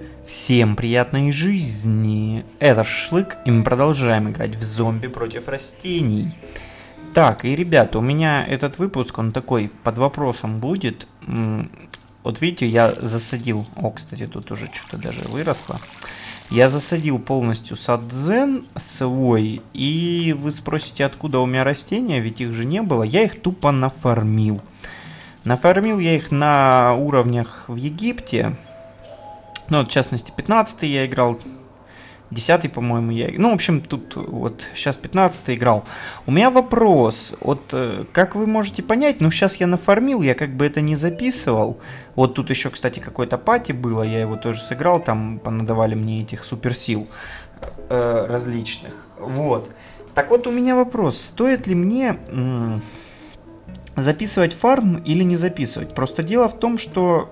Всем приятной жизни! Это Шашлык, и мы продолжаем играть в зомби против растений. Так, и ребята, у меня этот выпуск, он такой, под вопросом будет. Вот видите, я засадил, кстати, тут уже что-то даже выросло. Я засадил полностью сад дзен свой, и вы спросите, откуда у меня растения, ведь их же не было. Я их тупо нафармил. Нафармил я их на уровнях в Египте. Ну, вот, в частности, 15-й я играл, 10-й, по-моему, я играл. Ну, в общем, тут вот сейчас 15-й играл. У меня вопрос, вот как вы можете понять, ну, сейчас я нафармил, я как бы это не записывал. Вот тут еще, кстати, какой-то пати было, я его тоже сыграл, там понадавали мне этих суперсил различных. Вот. Так вот, у меня вопрос, стоит ли мне записывать фарм или не записывать? Просто дело в том, что...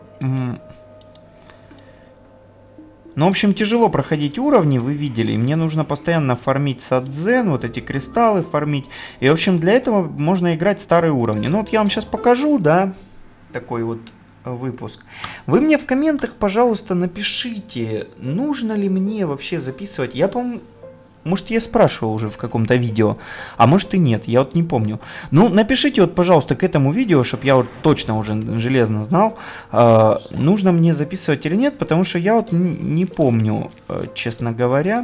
Ну, в общем, тяжело проходить уровни, вы видели. Мне нужно постоянно фармить садзен, вот эти кристаллы фармить. И, в общем, для этого можно играть старые уровни. Ну, вот я вам сейчас покажу, да, такой вот выпуск. Вы мне в комментах, пожалуйста, напишите, нужно ли мне вообще записывать. Я, по-моему... Может, я спрашивал уже в каком-то видео, а может и нет, я вот не помню. Ну, напишите вот, пожалуйста, к этому видео, чтобы я вот точно уже железно знал, нужно мне записывать или нет, потому что я вот не помню, честно говоря.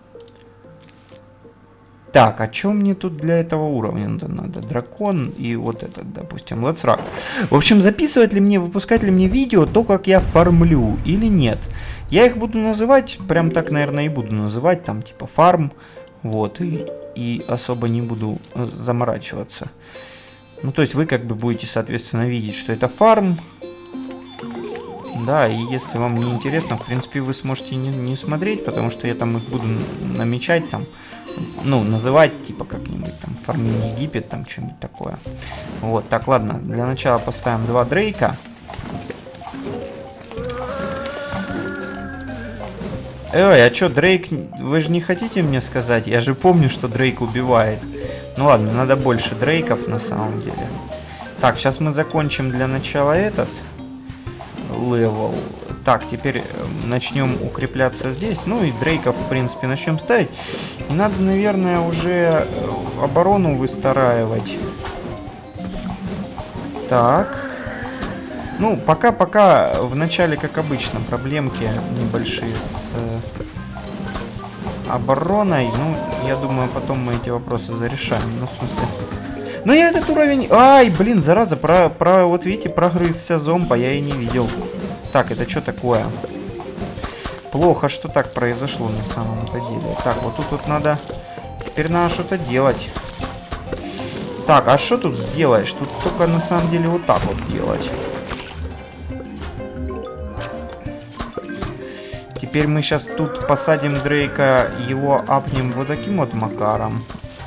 Так, а что мне тут для этого уровня надо? Дракон и вот этот, допустим, Let's Rock. В общем, записывать ли мне, выпускать ли мне видео, то, как я фармлю или нет. Я их буду называть, прям так, наверное, и буду называть, там, типа, фарм. Вот, и особо не буду заморачиваться. Ну, то есть вы как бы будете, соответственно, видеть, что это фарм. Да, и если вам не интересно, в принципе, вы сможете не смотреть, потому что я там их буду намечать, там, ну, называть, типа, как-нибудь, там, фармин Египет, там, что-нибудь такое. Вот, так, ладно, для начала поставим 2 Дрейка. Эй, а чё, Дрейк, вы же не хотите мне сказать? Я же помню, что Дрейк убивает. Ну ладно, надо больше Дрейков на самом деле. Так, сейчас мы закончим для начала этот левел. Так, теперь начнем укрепляться здесь. Ну и Дрейков, в принципе, начнем ставить. И надо, наверное, уже оборону выстраивать. Так. Ну, пока в начале, как обычно, проблемки небольшие с обороной. Ну, я думаю, потом мы эти вопросы зарешаем. Ну, в смысле... Ну, я этот уровень... Ай, блин, зараза, вот видите, прогрызся зомба, я и не видел. Так, это что такое? Плохо, что так произошло на самом-то деле. Так, вот тут вот надо... Теперь надо что-то делать. Так, а что тут сделаешь? Тут только на самом деле вот так вот делать. Теперь мы сейчас тут посадим Дрейка, его апнем вот таким вот макаром.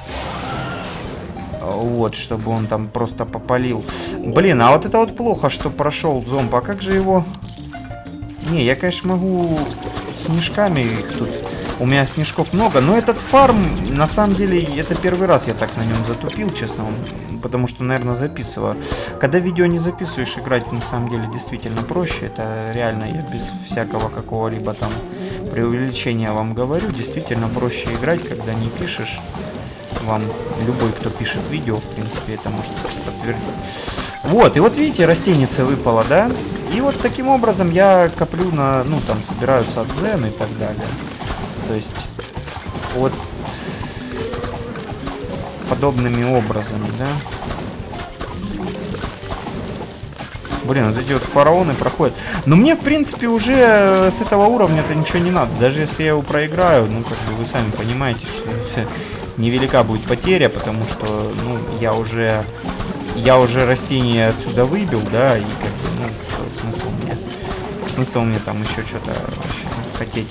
Вот, чтобы он там просто попалил. Блин, а вот это вот плохо, что прошел зомб. А как же его... Не, я, конечно, могу снежками их тут... У меня снежков много, но этот фарм, на самом деле, это первый раз я так на нем затупил, честно вам. Потому что, наверное, записываю. Когда видео не записываешь, играть на самом деле действительно проще. Это реально, я без всякого какого-либо там преувеличения вам говорю. Действительно проще играть, когда не пишешь. Вам любой, кто пишет видео, в принципе, это может подтвердить. Вот, и вот видите, растеница выпала, да? И вот таким образом я коплю на, ну, там, собираю садзен и так далее. То есть, вот подобными образами, да? Блин, вот эти вот фараоны проходят. Но мне, в принципе, уже с этого уровня-то ничего не надо. Даже если я его проиграю, ну, как бы вы сами понимаете, что невелика будет потеря, потому что, ну, я уже растения отсюда выбил, да, и как бы, ну, что, смысл мне там еще что-то вообще хотеть.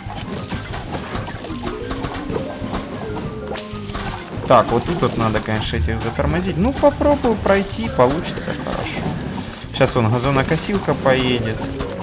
Так, вот тут вот надо, конечно, этих затормозить. Ну, попробую пройти, получится хорошо. Сейчас он газонокосилка поедет.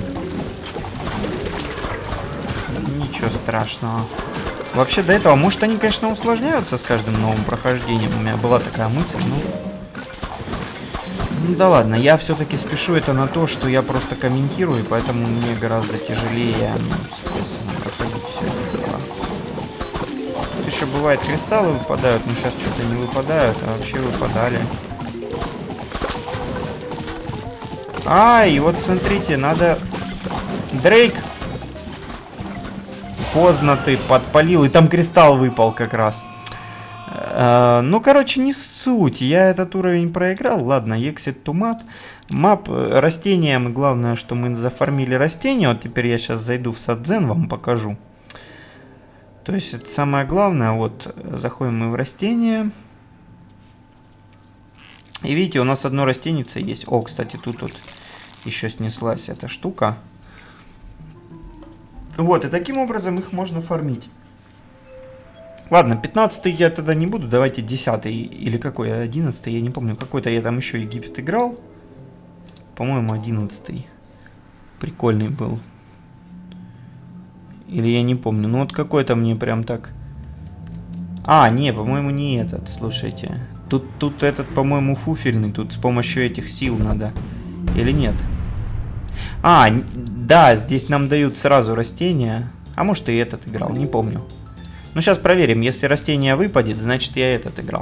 Ничего страшного. Вообще до этого, может, они, конечно, усложняются с каждым новым прохождением. У меня была такая мысль, ну... Ну да ладно, я все-таки спешу это на то, что я просто комментирую, поэтому мне гораздо тяжелее, ну, соответственно, проходить все это дело. Тут еще бывает кристаллы выпадают, но сейчас что-то не выпадают, а вообще выпадали. И вот смотрите, надо... Дрейк! Поздно ты подпалил, и там кристалл выпал как раз. Ну, короче, не суть. Я этот уровень проиграл. Ладно, exit to map. Мап растениям. Главное, что мы зафармили растения. Вот теперь я сейчас зайду в садзен, вам покажу. То есть это самое главное. Вот, заходим мы в растения. И видите, у нас одно растенице есть. О, кстати, тут вот еще снеслась эта штука. Вот, и таким образом их можно фармить. Ладно, 15-й я тогда не буду, давайте 10-й или какой, 11-й, я не помню, какой-то я там еще Египет играл. По-моему, 11-й. Прикольный был. Или я не помню, ну вот какой-то мне прям так... не, по-моему, не этот, слушайте. Тут этот, по-моему, фуфельный, тут с помощью этих сил надо. Или нет? Да, здесь нам дают сразу растения. А может и этот играл, не помню. Ну, сейчас проверим. Если растение выпадет, значит я этот играл.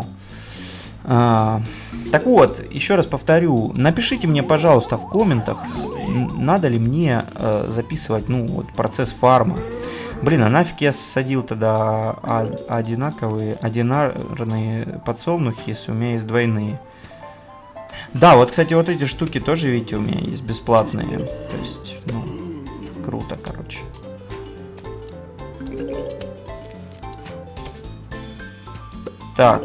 Так вот, еще раз повторю. Напишите мне, пожалуйста, в комментах, надо ли мне записывать, ну, вот, процесс фарма. Блин, а нафиг я садил тогда одинарные подсолнухи, если у меня есть двойные. Да, вот, кстати, вот эти штуки тоже, видите, у меня есть бесплатные. То есть, ну, круто, короче. Так.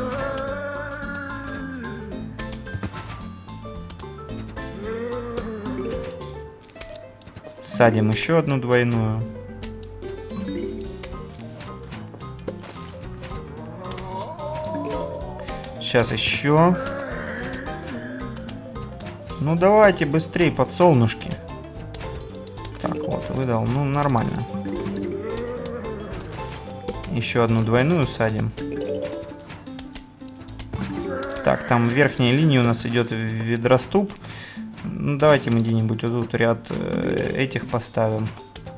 Садим еще одну двойную. Сейчас еще. Ну давайте быстрее, подсолнушки. Так, вот, выдал. Ну, нормально. Еще одну двойную садим. Так, там в верхней линии у нас идет ведроступ. Ну, давайте мы где-нибудь вот тут ряд этих поставим.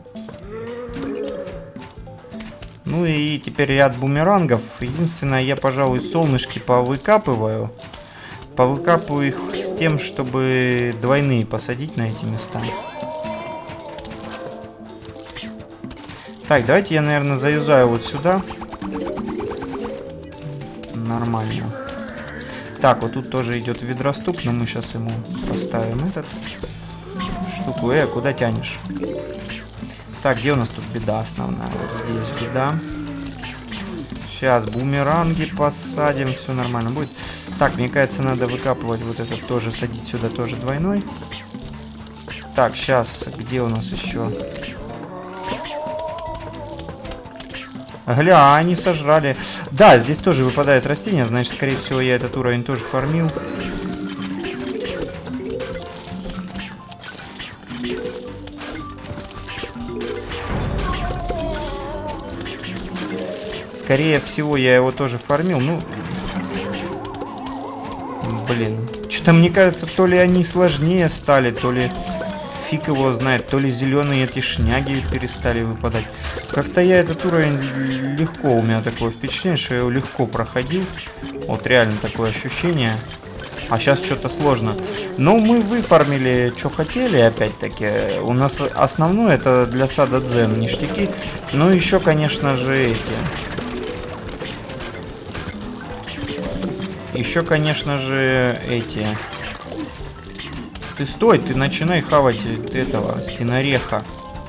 Ну и теперь ряд бумерангов. Единственное, я, пожалуй, солнышки повыкапываю. Повыкапываю их с тем, чтобы двойные посадить на эти места. Так, давайте я, наверное, заюзаю вот сюда. Нормально. Так, вот тут тоже идет ведроступ, но мы сейчас ему поставим этот штуку. Куда тянешь? Так, где у нас тут беда основная? Вот здесь беда. Сейчас бумеранги посадим, все нормально будет. Так, мне кажется, надо выкапывать вот этот тоже, садить сюда тоже двойной. Так, сейчас, где у нас еще? Гля, они сожрали. Да, здесь тоже выпадает растение, значит, скорее всего, я этот уровень тоже фармил. Скорее всего, я его тоже фармил. Ну, блин. Что-то мне кажется, то ли они сложнее стали, то ли фиг его знает, то ли зеленые эти шняги перестали выпадать. Как-то я этот уровень легко, у меня такое впечатление, что я его легко проходил. Вот реально такое ощущение. А сейчас что-то сложно. Но мы выфармили, что хотели, опять-таки. У нас основное это для сада дзен ништяки. Ну еще, конечно же, эти. Еще, конечно же, эти. Ты стой, ты начинай хавать этого стенореха.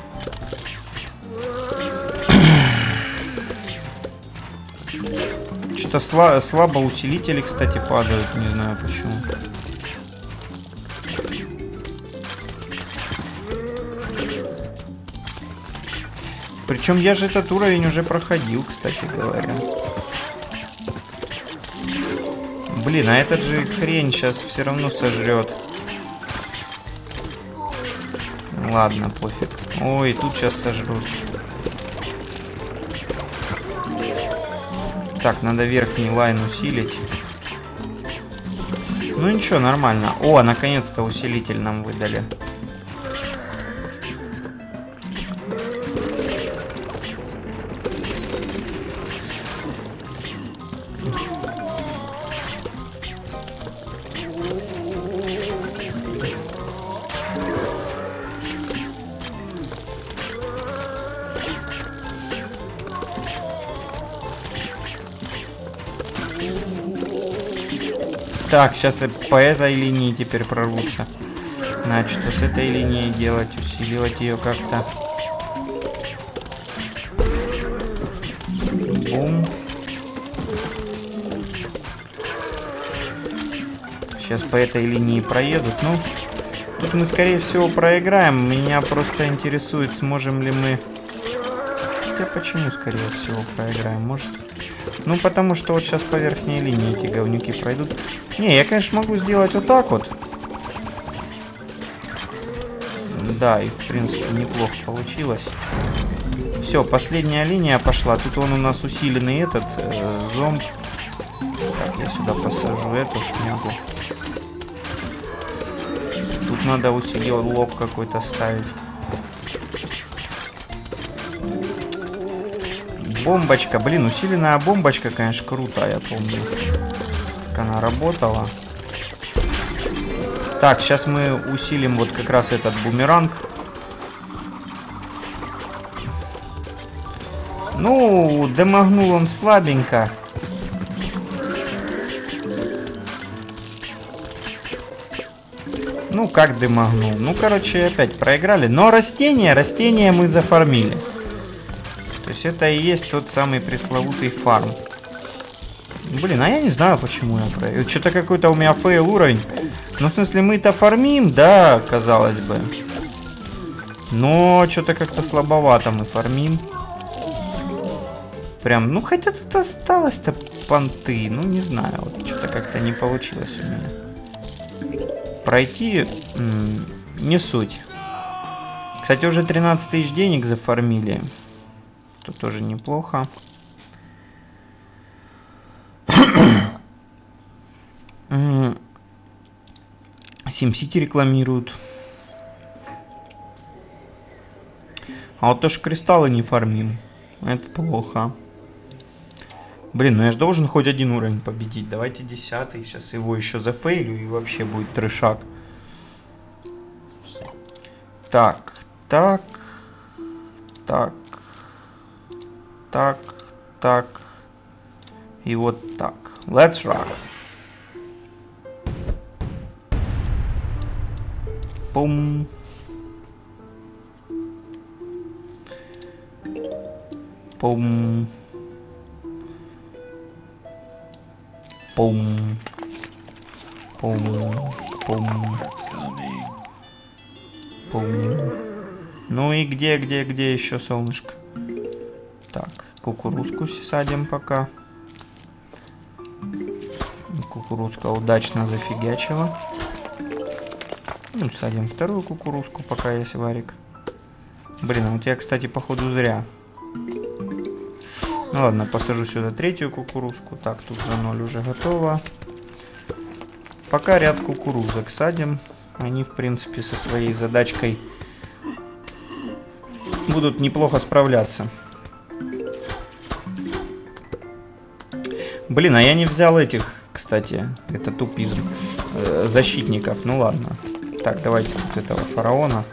Что-то слабо усилители, кстати, падают, не знаю почему. Причем я же этот уровень уже проходил, кстати говоря. Блин, а этот же хрень сейчас все равно сожрет. Ладно, пофиг. Ой, тут сейчас сожрут. Так, надо верхний лайн усилить. Ну ничего, нормально. О, наконец-то усилитель нам выдали. Так, сейчас и по этой линии теперь прорвутся. Надо что-то с этой линией делать, усиливать ее как-то. Бум. Сейчас по этой линии проедут. Ну, тут мы, скорее всего, проиграем. Меня просто интересует, сможем ли мы... Хотя почему, скорее всего, проиграем? Может... Ну, потому что вот сейчас по верхней линии эти говнюки пройдут. Не, я, конечно, могу сделать вот так вот. Да, и, в принципе, неплохо получилось. Все, последняя линия пошла. Тут он у нас усиленный этот зомб. Так, я сюда посажу эту шмягу. Тут надо усиленный лоб какой-то ставить. Бомбочка, блин, усиленная бомбочка, конечно, круто, я помню, как она работала. Так, сейчас мы усилим вот как раз этот бумеранг. Ну, демагнул он слабенько. Ну, как демагнул? Ну, короче, опять проиграли. Но растения мы зафармили. То есть это и есть тот самый пресловутый фарм. Блин, а я не знаю, почему я проиграл. Что-то какой-то у меня фейл уровень. Ну, в смысле, мы-то фармим, да, казалось бы. Но что-то как-то слабовато мы фармим. Прям, ну, хотя тут осталось-то понты. Ну, не знаю, вот что-то как-то не получилось у меня. Пройти не суть. Кстати, уже 13 тысяч денег зафармили. Тут тоже неплохо. SimCity рекламируют. А вот то, что кристаллы не фармим, это плохо. Блин, ну я же должен хоть один уровень победить. Давайте 10-й. Сейчас его еще зафейлю и вообще будет трешак. Так, так, так, так, так. И вот так. Let's rock. Пум. Пум. Пум. Пум. Пум. Пум. Ну и где еще солнышко? Так, кукурузку садим пока. Кукурузка удачно зафигачила. Ну, садим вторую кукурузку, пока есть варик. Блин, а у тебя, кстати, походу зря. Ну ладно, посажу сюда третью кукурузку. Так, тут за 0 уже готово. Пока ряд кукурузок садим. Они, в принципе, со своей задачкой будут неплохо справляться. Блин, а я не взял этих, кстати, это тупизм, защитников. Ну ладно. Так, давайте тут этого фараона.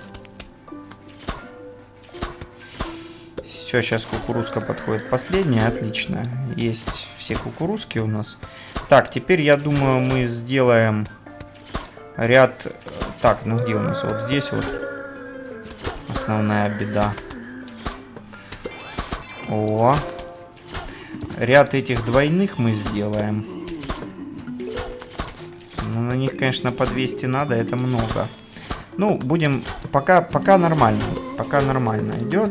Все, сейчас кукурузка подходит последняя. Отлично. Есть все кукурузки у нас. Так, теперь, я думаю, мы сделаем ряд... Так, ну где у нас? Вот здесь вот основная беда. О! Ряд этих двойных мы сделаем. Ну, на них, конечно, по 200 надо, это много. Ну, будем... Пока нормально. Пока нормально идет.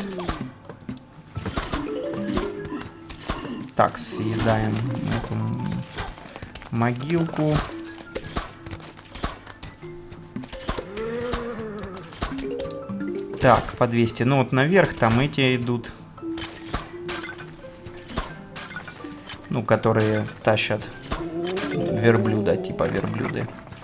Так, съедаем эту могилку. Так, по 200. Ну, вот наверх там эти идут. Ну, которые тащат верблюда, типа верблюды.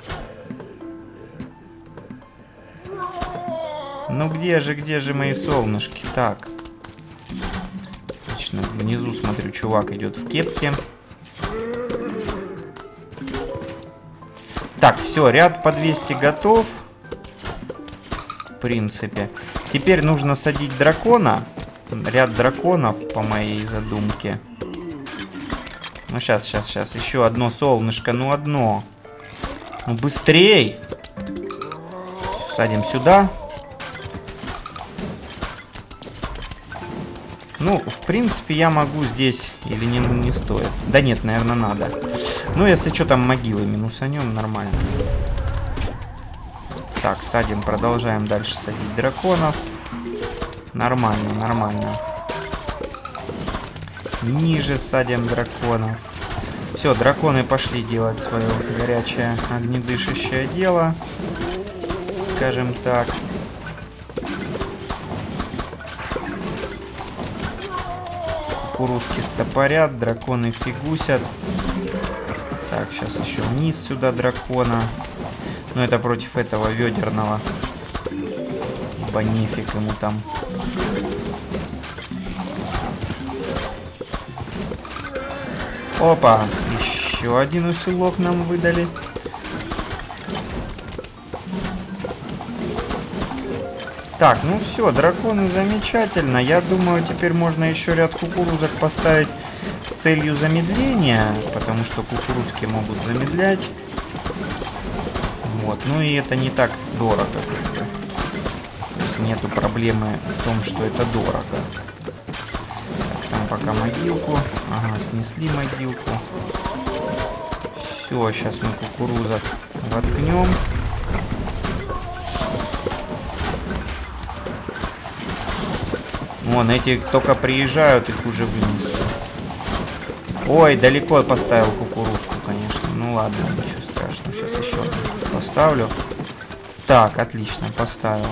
Ну где же мои солнышки? Так. Отлично. Внизу, смотрю, чувак идет в кепке. Так, все, ряд по 200 готов. В принципе. Теперь нужно садить дракона. Ряд драконов, по моей задумке. Ну, сейчас. Еще одно солнышко. Ну, одно. Ну, быстрей. Садим сюда. Ну, в принципе, я могу здесь... Или не стоит? Да нет, наверное, надо. Ну, если что, там могилы минусанем, нормально. Так, садим, продолжаем дальше садить драконов. Нормально. Ниже садим драконов. Все, драконы пошли делать свое горячее огнедышащее дело. Скажем так. Кукурузки стопорят, драконы фигусят. Так, сейчас еще вниз сюда дракона. Но это против этого ведерного. Ибо нефиг ему там. Опа, еще один усилок нам выдали. Так, ну все, драконы замечательно. Я думаю, теперь можно еще ряд кукурузок поставить с целью замедления, потому что кукурузки могут замедлять. Вот, ну и это не так дорого. То есть нету проблемы в том, что это дорого. Так, там пока могилку. Ага, снесли могилку. Все, сейчас мы кукурузок воткнем. Вон, эти только приезжают, их уже вынесли. Ой, далеко поставил кукурузку, конечно. Ну ладно, ничего страшного. Сейчас еще поставлю. Так, отлично, поставил.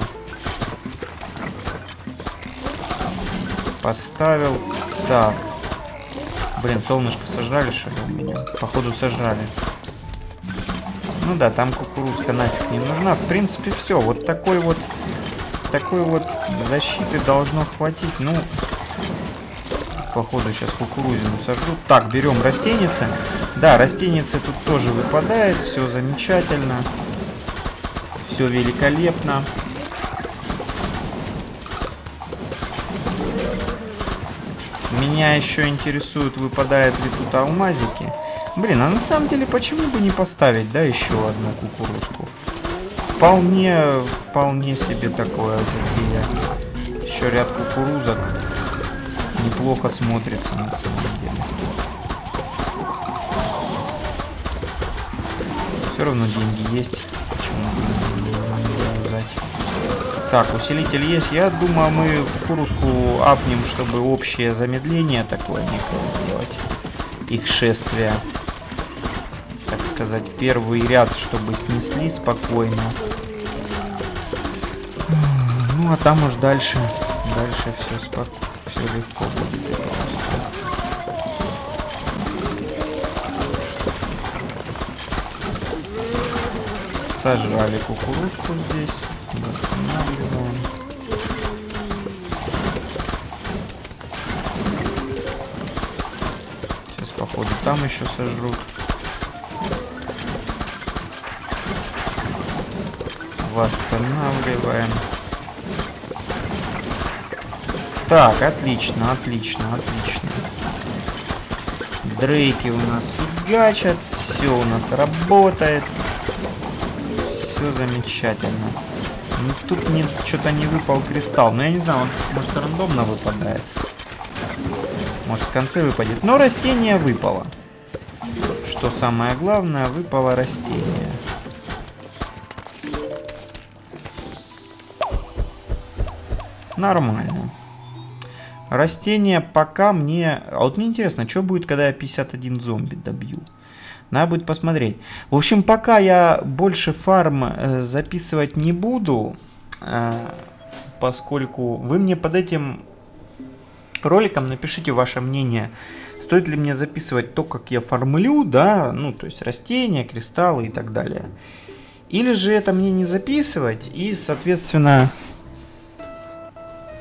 Поставил. Так. Блин, солнышко сожрали, что ли, у меня? Походу, сожрали. Ну да, там кукурузка нафиг не нужна. В принципе, все. Вот такой вот защиты должно хватить. Ну, походу, сейчас кукурузину сожрут. Так, берем растеницы. Да, растеницы тут тоже выпадает. Все замечательно. Все великолепно. Меня еще интересует, выпадают ли тут алмазики. Блин, а на самом деле, почему бы не поставить, да, еще одну кукурузку? Вполне себе такое затея. Еще ряд кукурузок неплохо смотрится на самом деле. Все равно деньги есть. Почему бы не взять? Так, усилитель есть. Я думаю, мы кукурузку апнем, чтобы общее замедление такое некое сделать. Их шествие. Так сказать, первый ряд, чтобы снесли спокойно. Ну, а там уж дальше все легко будет. Сожрали кукурузку здесь. Восстанавливаем. Сейчас, походу, там еще сожрут. Восстанавливаем. Так, отлично. Дрейки у нас фигачат. Все у нас работает. Все замечательно. Ну, тут что-то не выпал кристалл. Но я не знаю, он может рандомно выпадает. Может в конце выпадет. Но растение выпало. Что самое главное, выпало растение. Нормально. Растение пока мне... А вот мне интересно, что будет, когда я 51 зомби добью. Надо будет посмотреть. В общем, пока я больше фарм записывать не буду, поскольку вы мне под этим роликом напишите ваше мнение. Стоит ли мне записывать то, как я фармлю, да, ну, то есть растения, кристаллы и так далее. Или же это мне не записывать и, соответственно...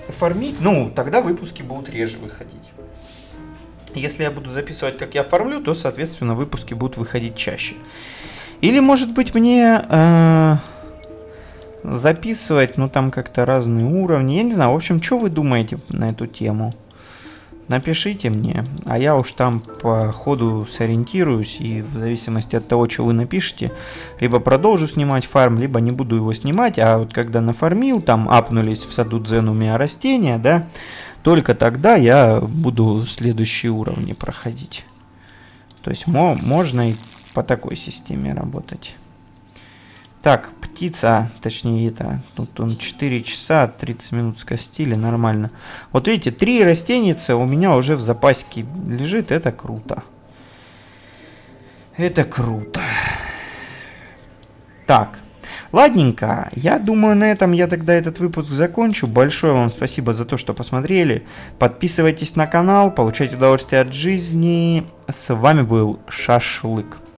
фармить, ну, тогда выпуски будут реже выходить. Если я буду записывать, как я фармлю, то, соответственно, выпуски будут выходить чаще. Или, может быть, мне записывать, ну, там как-то разные уровни. Я не знаю, в общем, что вы думаете на эту тему? Напишите мне, а я уж там по ходу сориентируюсь, и в зависимости от того, что вы напишите, либо продолжу снимать фарм, либо не буду его снимать, а вот когда нафармил, там апнулись в саду Дзен у меня растения, да, только тогда я буду следующие уровни проходить. То есть можно и по такой системе работать. Так, птица, точнее это, тут он 4 часа 30 минут скостили, нормально. Вот видите, 3 растеница у меня уже в запасике лежит, это круто. Это круто. Так, ладненько, я думаю, на этом я тогда этот выпуск закончу. Большое вам спасибо за то, что посмотрели. Подписывайтесь на канал, получайте удовольствие от жизни. С вами был Шашлык.